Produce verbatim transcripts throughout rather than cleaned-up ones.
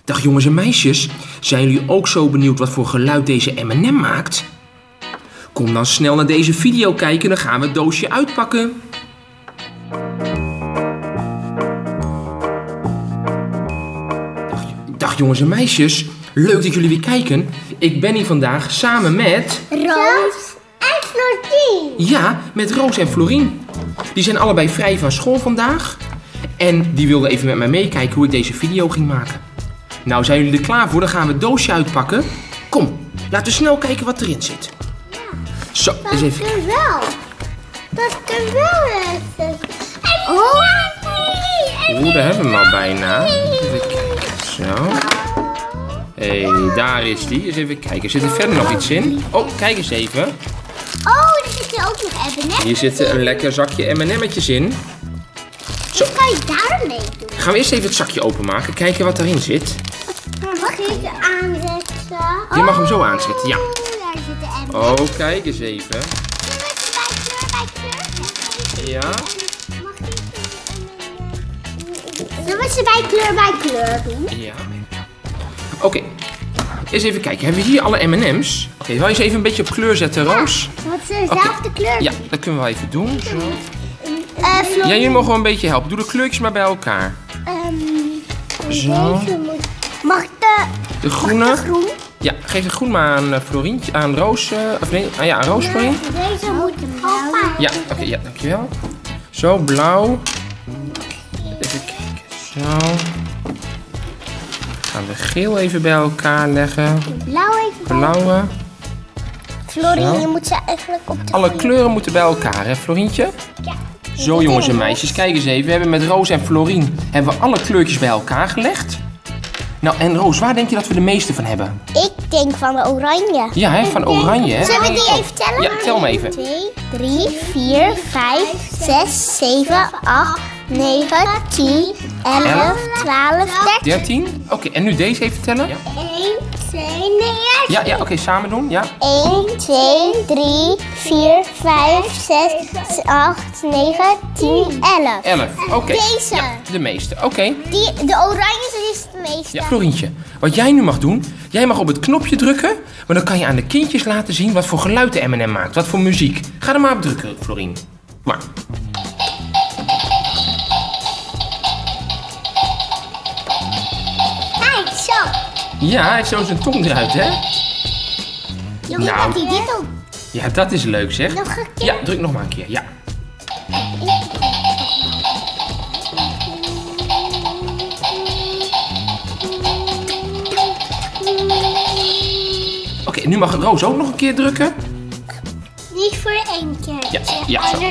Dag jongens en meisjes, zijn jullie ook zo benieuwd wat voor geluid deze M en M maakt? Kom dan snel naar deze video kijken, dan gaan we het doosje uitpakken. Dag, dag jongens en meisjes, leuk dat jullie weer kijken. Ik ben hier vandaag samen met... Roos en Florien. Ja, met Roos en Florien. Die zijn allebei vrij van school vandaag. En die wilden even met mij meekijken hoe ik deze video ging maken. Nou, zijn jullie er klaar voor? Dan gaan we het doosje uitpakken. Kom, laten we snel kijken wat erin zit. Ja, Zo, dat eens even kan wel. Dat kan wel even. Oh, Oeh, daar hebben we hem al bijna. Even kijken. Zo. Hé, hey, daar is die. Eens even kijken. Zit er verder nog iets in? Oh, kijk eens even. Oh, er zitten ook nog M en M's. Hier zit een lekker zakje M en M'tjes in. Zo. Wat kan je daarmee doen? Gaan we eerst even het zakje openmaken. Kijken wat erin zit. Mag ik het aanzetten? Je mag hem zo aanzetten, ja. Oh, daar zitten M en M's. Oh, kijk eens even. Ja. Zullen we ze bij kleur bij kleur doen? Ja. Oké. Okay. Eens even kijken. Hebben we hier alle M en M's? Oké, okay, wil je ze even een beetje op kleur zetten, Roos? Ja, want ze dezelfde okay. kleur. Ja, dat kunnen we wel even doen. Zo. Uh, ja, jullie mogen wel een beetje helpen. Doe de kleurtjes maar bij elkaar. Um, Zo. Moet... Mag de... De groene? Mag de groen? Ja, geef de groen maar aan uh, Florientje, aan Roos. Uh, of nee, ah, ja, aan Roos, Florien. Deze moet blauw. Ja, oké, okay, ja, dankjewel. Zo, blauw. Even kijken, zo. Gaan we geel even bij elkaar leggen. Blauw even. Blauwe. Florien, je moet ze eigenlijk op de Alle groene. kleuren moeten bij elkaar, hè, Florientje? Ja. Zo, jongens en meisjes, kijk eens even. We hebben met Roos en Florien hebben we alle kleurtjes bij elkaar gelegd. Nou, en Roos, waar denk je dat we de meeste van hebben? Ik denk van de oranje. Ja, hè, van oranje, hè? Zullen we die even tellen? Ja, tel me even. twee, drie, vier, vijf, zes, zeven, acht, negen, tien, elf, twaalf, dertien. dertien? Oké, okay, en nu deze even tellen? Ja, één, twee, nee. ja, ja oké, okay, samen doen, ja. één, twee, drie, vier, vijf, zes, acht, negen, tien, elf. elf, oké. Okay. Deze. Ja, de meeste, oké. Okay. Die, de oranje is het meeste. Ja, Florientje, wat jij nu mag doen, jij mag op het knopje drukken, maar dan kan je aan de kindjes laten zien wat voor geluid de M en M maakt, wat voor muziek. Ga er maar op drukken, Florien. Maar. Kijk, zo. Ja, hij heeft zo zijn tong eruit, hè? Jongen, Nou. dat hij dit ook. Ja, dat is leuk, zeg. Nog een keer. Ja, druk nog maar een keer, ja. Oké, okay, nu mag Roos ook nog een keer drukken. Niet voor één keer. Ja, ja, zo.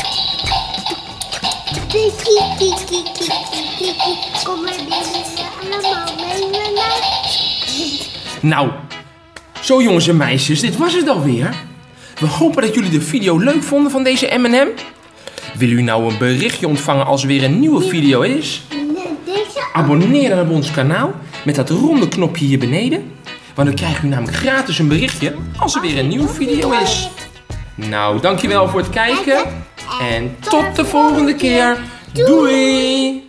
Kom maar mensen allemaal mee met mij. Nou, zo jongens en meisjes, dit was het alweer. We hopen dat jullie de video leuk vonden van deze M en M. Willen jullie nou een berichtje ontvangen als er weer een nieuwe video is? Abonneer dan op ons kanaal met dat ronde knopje hier beneden. Want dan krijg je namelijk gratis een berichtje als er weer een nieuwe video is. Nou, dankjewel voor het kijken. En tot de volgende keer. Doei!